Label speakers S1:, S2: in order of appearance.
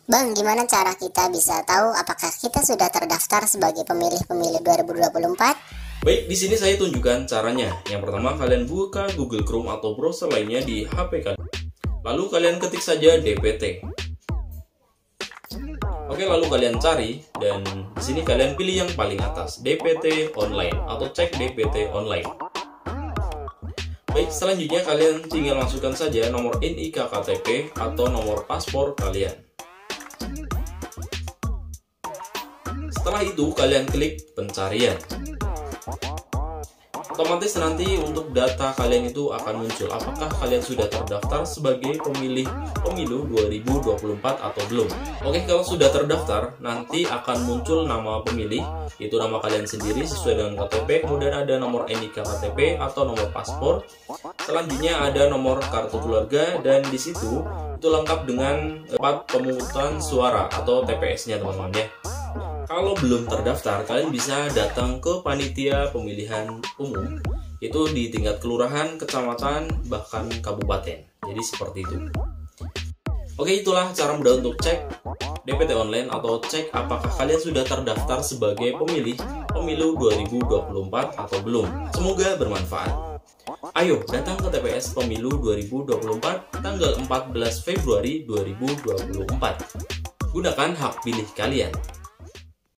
S1: Bang, gimana cara kita bisa tahu apakah kita sudah terdaftar sebagai pemilih 2024?
S2: Baik, di sini saya tunjukkan caranya. Yang pertama, kalian buka Google Chrome atau browser lainnya di HP kalian. Lalu kalian ketik saja DPT. Oke, lalu kalian cari dan di sini kalian pilih yang paling atas, DPT online atau cek DPT online. Baik, selanjutnya kalian tinggal masukkan saja nomor NIK KTP atau nomor paspor kalian. Setelah itu kalian klik pencarian. Otomatis nanti untuk data kalian itu akan muncul apakah kalian sudah terdaftar sebagai pemilih pemilu 2024 atau belum. Oke, kalau sudah terdaftar nanti akan muncul nama pemilih, itu nama kalian sendiri sesuai dengan KTP, kemudian ada nomor NIK KTP atau nomor paspor. Selanjutnya ada nomor kartu keluarga dan di situ itu lengkap dengan tempat pemungutan suara atau TPS-nya teman-teman ya. Kalau belum terdaftar, kalian bisa datang ke panitia pemilihan umum, itu di tingkat kelurahan, kecamatan, bahkan kabupaten. Jadi seperti itu. Oke, itulah cara mudah untuk cek DPT online atau cek apakah kalian sudah terdaftar sebagai pemilih pemilu 2024 atau belum. Semoga bermanfaat. Ayo datang ke TPS Pemilu 2024 tanggal 14 Februari 2024. Gunakan hak pilih kalian.